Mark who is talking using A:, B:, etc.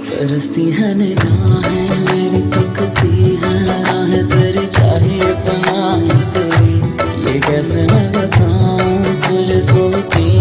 A: तरसती है निगाहें मेरी, तकती है राहें तेरी, चाहिए पनाह तेरी। ये कैसे मैं बताऊं तुझे, सोती